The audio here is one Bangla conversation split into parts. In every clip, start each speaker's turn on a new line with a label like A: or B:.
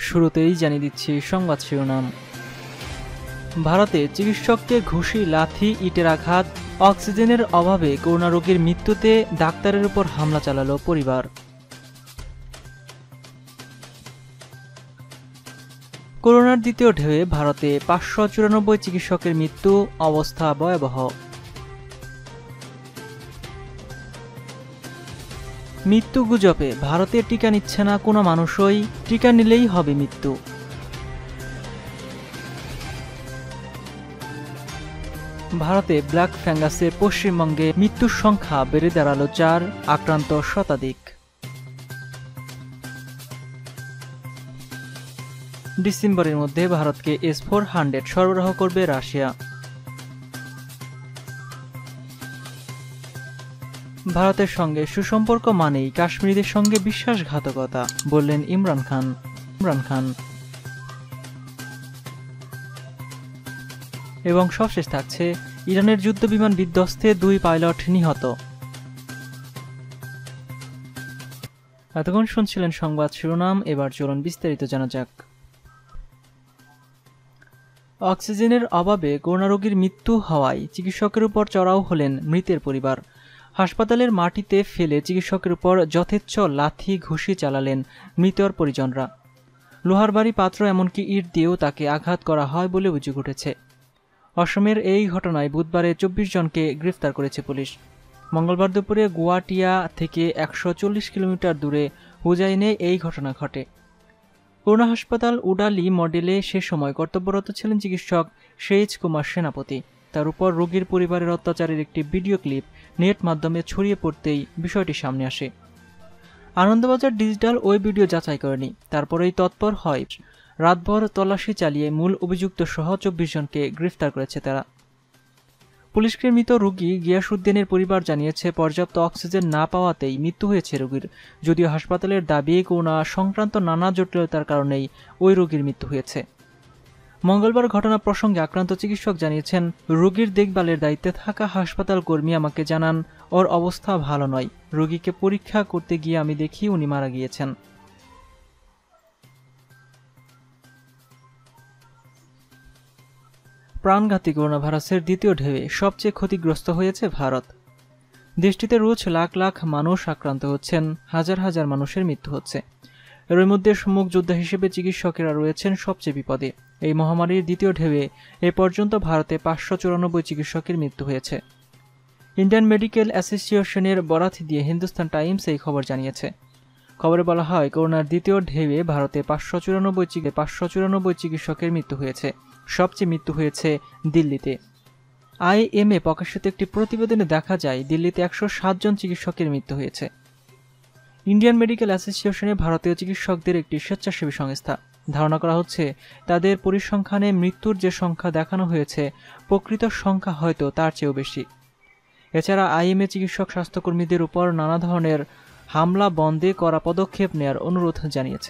A: শুরুতেই জানিয়ে দিচ্ছি সংবাদ শিরোনাম। ভারতে চিকিৎসককে ঘুষি, লাথি, ইটের আঘাত, অক্সিজেনের অভাবে করোনা রোগীর মৃত্যুতে ডাক্তারের উপর হামলা চালালো পরিবার। করোনার দ্বিতীয় ঢেউয়ে ভারতে 594 চিকিৎসকের মৃত্যু, অবস্থা ভয়াবহ। মৃত্যু গুজবে ভারতে টিকা নিচ্ছে না কোনো মানুষই, টিকা নিলেই হবে মৃত্যু। ভারতে ব্ল্যাক ফ্যাঙ্গাসে পশ্চিমবঙ্গে মৃত্যুর সংখ্যা বেড়ে দাঁড়ালো 4, আক্রান্ত শতাধিক। ডিসেম্বরের মধ্যে ভারতকে S-400 সরবরাহ করবে রাশিয়া। ভারতের সঙ্গে সুসম্পর্ক মানেই কাশ্মীরিদের সঙ্গে বিশ্বাসঘাতকতা, বললেন ইমরান খান। এবং সবশেষ থাকছে, ইরানের যুদ্ধবিমান বিধ্বস্তে 2 পাইলট নিহত। এতক্ষণ শুনছিলেন সংবাদ শিরোনাম, এবার চলুন বিস্তারিত জানা যাক। অক্সিজেনের অভাবে করোনা রোগীর মৃত্যু হওয়ায় চিকিৎসকের উপর চড়াও হলেন মৃতের পরিবার। হাসপাতালের মাটিতে ফেলে চিকিৎসকের উপর যথেচ্ছ লাথি, ঘুষি চালালেন মৃতের পরিজনরা। লোহার বাড়ি, পাত্র, এমনকি ইট দিয়েও তাকে আঘাত করা হয় বলে অভিযোগ উঠেছে। অসমের এই ঘটনায় বুধবারে 24 জনকে গ্রেফতার করেছে পুলিশ। মঙ্গলবার দুপুরে গুয়াহাটিয়া থেকে 140 কিলোমিটার দূরে হুজাইনে এই ঘটনা ঘটে। করোনা হাসপাতাল উডালি মডেলে সে সময় কর্তব্যরত ছিলেন চিকিৎসক শেজ কুমার সেনাপতি। তার উপর রোগীর পরিবারের অত্যাচারের একটি ভিডিও ক্লিপ নেট মাধ্যমে ছড়িয়ে পড়তেই বিষয়টি সামনে আসে। আনন্দবাজার ডিজিটাল ওই ভিডিও যাচাই করেনি, তারপরেই তৎপর হয়। রাতভর তল্লাশি চালিয়ে মূল অভিযুক্ত সহ 24 জনকে গ্রেফতার করেছে তারা। পুলিশকে মৃত রোগী গিয়াসউদ্দিনের পরিবার জানিয়েছে, পর্যাপ্ত অক্সিজেন না পাওয়াতেই মৃত্যু হয়েছে রোগীর। যদিও হাসপাতালের দাবি করোনা সংক্রান্ত নানা জটিলতার কারণেই ওই রোগীর মৃত্যু হয়েছে। মঙ্গলবার ঘটনা প্রসঙ্গে আক্রান্ত চিকিৎসক জানিয়েছেন, রোগীর দেখভালের দায়িত্বে থাকা হাসপাতাল কর্মী আমাকে জানান ওর অবস্থা ভালো নয়। রোগীকে পরীক্ষা করতে গিয়ে আমি দেখি উনি মারা গিয়েছেন। প্রাণঘাতী করোনা ভাইরাসের দ্বিতীয় ঢেউয়ে সবচেয়ে ক্ষতিগ্রস্ত হয়েছে ভারত। দেশটিতে রোজ লাখ লাখ মানুষ আক্রান্ত হচ্ছেন, হাজার হাজার মানুষের মৃত্যু হচ্ছে। এর মধ্যে সম্মুখ যোদ্ধা হিসেবে চিকিৎসকেরা রয়েছেন সবচেয়ে বিপদে। এই মহামারীর দ্বিতীয় ঢেউয়ে এ পর্যন্ত ভারতে 594 চিকিৎসকের মৃত্যু হয়েছে। ইন্ডিয়ান মেডিকেল অ্যাসোসিয়েশনের বরাত দিয়ে হিন্দুস্তান টাইমস এই খবর জানিয়েছে। খবরে বলা হয়, করোনার দ্বিতীয় ঢেউয়ে ভারতে 594 চিকিৎসকের মৃত্যু হয়েছে। সবচেয়ে মৃত্যু হয়েছে দিল্লিতে। IMA প্রকাশিত একটি প্রতিবেদনে দেখা যায়, দিল্লিতে 107 জন চিকিৎসকের মৃত্যু হয়েছে। ইন্ডিয়ান মেডিকেল অ্যাসোসিয়েশনে ভারতীয় চিকিৎসকদের একটি স্বেচ্ছাসেবী সংস্থা। ধারণা করা হচ্ছে, তাদের পরিসংখ্যানে মৃত্যুর যে সংখ্যা দেখানো হয়েছে, প্রকৃত সংখ্যা হয়তো তার চেয়েও বেশি। এছাড়া IMA চিকিৎসক স্বাস্থ্যকর্মীদের উপর নানা ধরনের হামলা বন্ধে করা পদক্ষেপ নেয়ার অনুরোধ জানিয়েছে।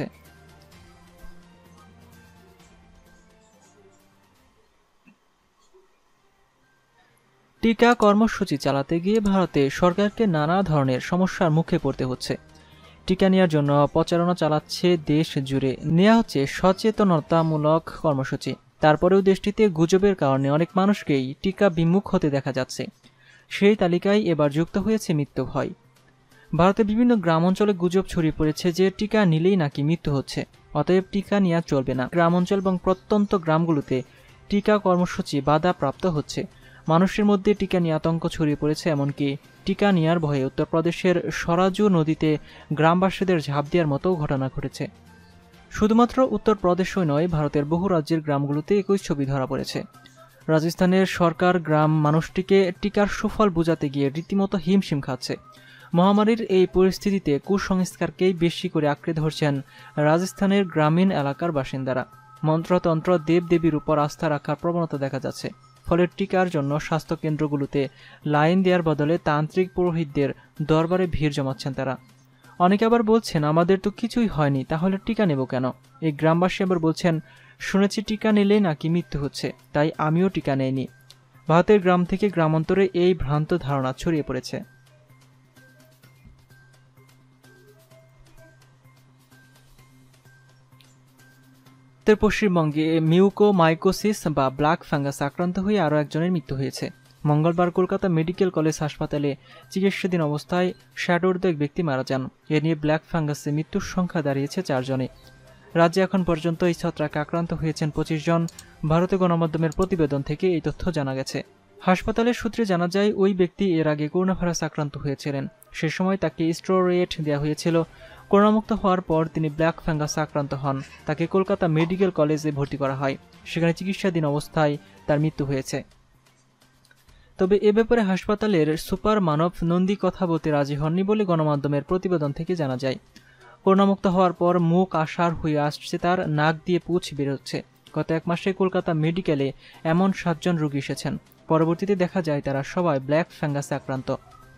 A: টিকা কর্মসূচি চালাতে গিয়ে ভারতে সরকারকে নানা ধরনের সমস্যার মুখে পড়তে হচ্ছে। টিকা নেওয়ার জন্য প্রচারণা চালাচ্ছে দেশ জুড়ে, নেওয়া হচ্ছে সচেতনতামূলক কর্মসূচি। তারপরেও দেশটিতে গুজবের কারণে অনেক মানুষকেই টিকা বিমুখ হতে দেখা যাচ্ছে। সেই তালিকায় এবার যুক্ত হয়েছে মৃত্যু ভয়। ভারতে বিভিন্ন গ্রাম অঞ্চলে গুজব ছড়িয়ে পড়েছে যে টিকা নিলেই নাকি মৃত্যু হচ্ছে, অতএব টিকা নেওয়া চলবে না। গ্রাম অঞ্চল এবং প্রত্যন্ত গ্রামগুলোতে টিকা কর্মসূচি বাধাপ্রাপ্ত হচ্ছে। মানুষের মধ্যে টিকা নিয়ে আতঙ্ক ছড়িয়ে পড়েছে। এমনকি টিকা নেওয়ার ভয়ে উত্তরপ্রদেশের সরাজু নদীতে গ্রামবাসীদের ঝাঁপ দেওয়ার মতো ঘটনা ঘটেছে। শুধুমাত্র উত্তরপ্রদেশই নয়, ভারতের বহু রাজ্যের গ্রামগুলোতে একই ছবি ধরা পড়েছে। রাজস্থানের সরকার গ্রাম মানুষটিকে টিকার সুফল বোঝাতে গিয়ে রীতিমতো হিমশিম খাচ্ছে। মহামারীর এই পরিস্থিতিতে কুসংস্কারকেই বেশি করে আঁকড়ে ধরছেন রাজস্থানের গ্রামীণ এলাকার বাসিন্দারা। মন্ত্রতন্ত্র, দেবদেবীর উপর আস্থা রাখার প্রবণতা দেখা যাচ্ছে। ফলে টিকার জন্য স্বাস্থ্যকেন্দ্রগুলোতে লাইন দেওয়ার বদলে তান্ত্রিক পুরোহিতদের দরবারে ভিড় জমাচ্ছেন তারা। অনেকে আবার বলছেন, আমাদের তো কিছুই হয়নি, তাহলে টিকা নেব কেন? এই গ্রামবাসী আবার বলছেন, শুনেছি টিকা নিলেই নাকি মৃত্যু হচ্ছে, তাই আমিও টিকা নেইনি। ভারতের গ্রাম থেকে গ্রামান্তরে এই ভ্রান্ত ধারণা ছড়িয়ে পড়েছে। উত্তর পশ্চিমবঙ্গে মিউকোমাইকোসিস বা ব্ল্যাক ফাঙ্গাস আক্রান্ত হয়ে আরও একজনের মৃত্যু হয়েছে। মঙ্গলবার কলকাতা মেডিকেল কলেজ হাসপাতালে চিকিৎসাধীন অবস্থায় ষাটোর্ধ্ব এক ব্যক্তি মারা যান। এ নিয়ে ব্ল্যাক ফাঙ্গাসে মৃত্যুর সংখ্যা দাঁড়িয়েছে 4 জনে। রাজ্যে এখন পর্যন্ত এই ছত্রাকে আক্রান্ত হয়েছেন 25 জন। ভারতীয় গণমাধ্যমের প্রতিবেদন থেকে এই তথ্য জানা গেছে। হাসপাতালের সূত্রে জানা যায়, ওই ব্যক্তি এর আগে করোনা ভাইরাস আক্রান্ত হয়েছিলেন। সে সময় তাকে স্টেরয়েড দেওয়া হয়েছিল। করোনামুক্ত হওয়ার পর তিনি ব্ল্যাক ফাঙ্গাসে আক্রান্ত হন। তাকে কলকাতা মেডিকেল কলেজে ভর্তি করা হয়। সেখানে চিকিৎসাধীন অবস্থায় তার মৃত্যু হয়েছে। তবে এ ব্যাপারে হাসপাতালের সুপার মানব নন্দী কথা বলতে রাজি হননি বলে গণমাধ্যমের প্রতিবেদন থেকে জানা যায়। করোনামুক্ত হওয়ার পর মুখ আশার হয়ে আসছে, তার নাক দিয়ে পুঁছ বেরোচ্ছে। গত 1 মাসে কলকাতা মেডিকেলে এমন 7 জন রোগী এসেছেন। পরবর্তীতে দেখা যায় তারা সবাই ব্ল্যাক ফাঙ্গাসে আক্রান্ত।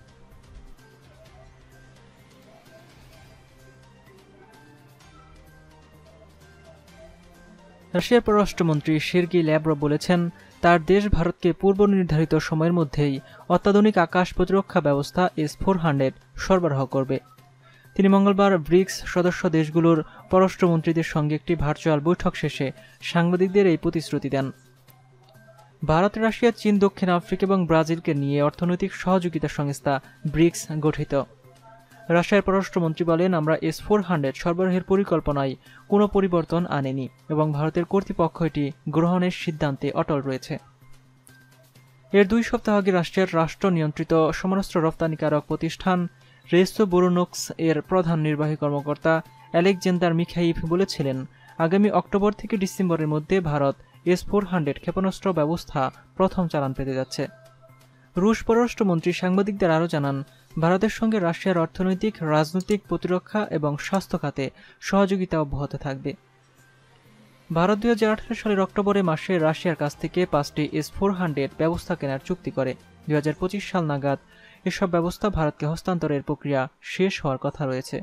A: রাশিয়ার পররাষ্ট্রমন্ত্রী সের্গেই ল্যাভরভ বলেছেন, তার দেশ ভারতকে পূর্ব নির্ধারিত সময়ের মধ্যেই অত্যাধুনিক আকাশ প্রতিরক্ষা ব্যবস্থা S-400 সরবরাহ করবে। তিনি মঙ্গলবার ব্রিক্স সদস্য দেশগুলোর পররাষ্ট্রমন্ত্রীদের সঙ্গে একটি ভার্চুয়াল বৈঠক শেষে সাংবাদিকদের এই প্রতিশ্রুতি দেন। ভারত, রাশিয়া, চীন, দক্ষিণ আফ্রিকা এবং ব্রাজিলকে নিয়ে অর্থনৈতিক সহযোগিতা সংস্থা ব্রিক্স গঠিত। রাশিয়ার পররাষ্ট্রমন্ত্রী বলেন, আমরা S-400 সরবরাহের পরিকল্পনায় কোনো পরিবর্তন আনেনি এবং ভারতের কর্তৃপক্ষ এটি গ্রহণের সিদ্ধান্তে অটল রয়েছে। এর 2 সপ্তাহ আগে রাশিয়ার রাষ্ট্র নিয়ন্ত্রিত সমরাস্ত্র রপ্তানিকারক প্রতিষ্ঠান রেসোবোরোনক্স এর প্রধান নির্বাহী কর্মকর্তা আলেকজান্ডার মিখাইভ বলেছিলেন, আগামী অক্টোবর থেকে ডিসেম্বরের মধ্যে ভারত S-400 ক্ষেপণাস্ত্র ব্যবস্থা প্রথম চালান পেতে যাচ্ছে। রুশ পররাষ্ট্রমন্ত্রী সাংবাদিকদের আরও জানান, ভারতের সঙ্গে রাশিয়ার অর্থনৈতিক, রাজনৈতিক, প্রতিরক্ষা এবং স্বাস্থ্য খাতে সহযোগিতা অব্যাহত থাকবে। ভারত 2018 সালের অক্টোবরে মাসে রাশিয়ার কাছ থেকে 5টি S-400 ব্যবস্থা কেনার চুক্তি করে। 2025 সাল নাগাদ এসব ব্যবস্থা ভারতকে হস্তান্তরের প্রক্রিয়া শেষ হওয়ার কথা রয়েছে।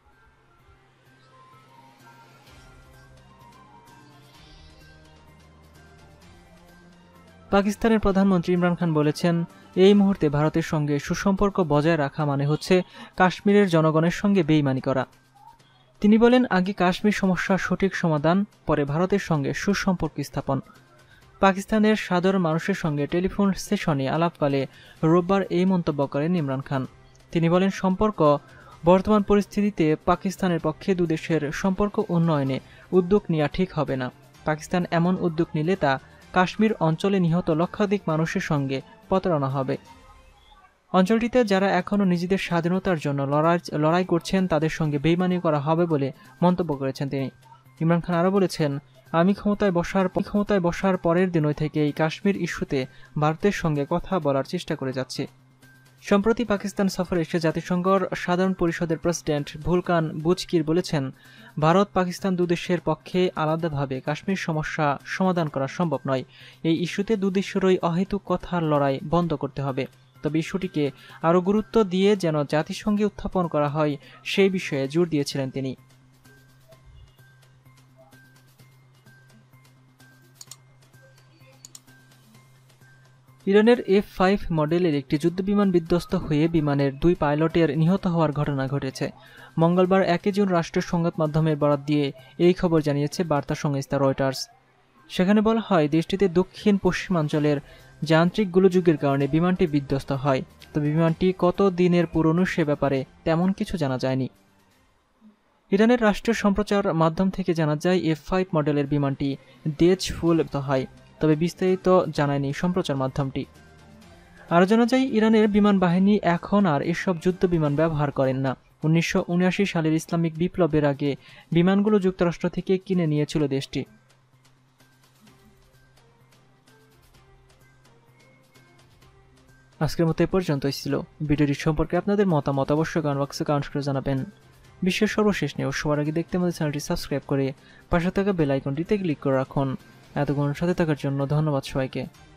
A: পাকিস্তানের প্রধানমন্ত্রী ইমরান খান বলেছেন, এই মুহূর্তে ভারতের সঙ্গে সুসম্পর্ক বজায় রাখা মানে হচ্ছে কাশ্মীরের জনগণের সঙ্গে বেইমানি করা। তিনি বলেন, আগে কাশ্মীর সমস্যার সঠিক সমাধান, পরে ভারতের সঙ্গে সুসম্পর্ক স্থাপন। পাকিস্তানের সাধারণ মানুষের সঙ্গে টেলিফোন সেশনে আলাপকালে রোববার এই মন্তব্য করেন ইমরান খান। তিনি বলেন, বর্তমান পরিস্থিতিতে পাকিস্তানের পক্ষে দুদেশের সম্পর্ক উন্নয়নে উদ্যোগ নেওয়া ঠিক হবে না। পাকিস্তান এমন উদ্যোগ নিলে তা কাশ্মীর অঞ্চলে নিহত লক্ষাধিক মানুষের সঙ্গে প্রতারণা হবে। অঞ্চলটিতে যারা এখনও নিজেদের স্বাধীনতার জন্য লড়াই করছেন তাদের সঙ্গে বেইমানি করা হবে বলে মন্তব্য করেছেন তিনি। ইমরান খান আরও বলেছেন, আমি ক্ষমতায় বসার পরের দিনই থেকে এই কাশ্মীর ইস্যুতে ভারতের সঙ্গে কথা বলার চেষ্টা করে যাচ্ছি। সম্প্রতি পাকিস্তান সফরে এসে জাতিসংঘের সাধারণ পরিষদের প্রেসিডেন্ট ভুলকান বুচকির বলেছেন, ভারত পাকিস্তান দুদেশের পক্ষে আলাদাভাবে কাশ্মীর সমস্যা সমাধান করা সম্ভব নয়। এই ইস্যুতে দুদেশেরই অহেতুক কথার লড়াই বন্ধ করতে হবে। তবে ইস্যুটিকে আরও গুরুত্ব দিয়ে যেন জাতিসংঘে উত্থাপন করা হয় সেই বিষয়ে জোর দিয়েছিলেন তিনি। ইরানের F-5 মডেলের একটি যুদ্ধবিমান বিধ্বস্ত হয়ে বিমানের 2 পাইলটের নিহত হওয়ার ঘটনা ঘটেছে। মঙ্গলবার 1 জুন রাষ্ট্রীয় সংবাদ মাধ্যমের বরাত দিয়ে এই খবর জানিয়েছে বার্তা সংস্থা রয়টার্স। সেখানে বলা হয়, দেশটিতে দক্ষিণ পশ্চিমাঞ্চলের যান্ত্রিক গোলযোগের কারণে বিমানটি বিধ্বস্ত হয়। তবে বিমানটি কত দিনের পুরনো সে ব্যাপারে তেমন কিছু জানা যায়নি। ইরানের রাষ্ট্রীয় সম্প্রচার মাধ্যম থেকে জানা যায়, F-5 মডেলের বিমানটি দেজফুল হয়, তবে বিস্তারিত জানায়নি সম্প্রচার মাধ্যমটি। আরও জানা যায়, ইরানের বিমান বাহিনী এখন আর এসব যুদ্ধ বিমান ব্যবহার করেন না। 1979 সালের ইসলামিক বিপ্লবের আগে বিমানগুলো যুক্তরাষ্ট্র থেকে কিনে নিয়েছিল দেশটি। আজকের মতো এ পর্যন্তই ছিল। ভিডিওটি সম্পর্কে আপনাদের মতামত অবশ্যই কমেন্ট বক্সে কমেন্ট করে জানাবেন। বিশ্বের সর্বশেষ নিউজ সবার আগে দেখতে আমাদের চ্যানেলটি সাবস্ক্রাইব করে পাশে থাকা বেল আইকনটিতে ক্লিক করে রাখুন। এতক্ষণ সাথে থাকার জন্য ধন্যবাদ সবাইকে।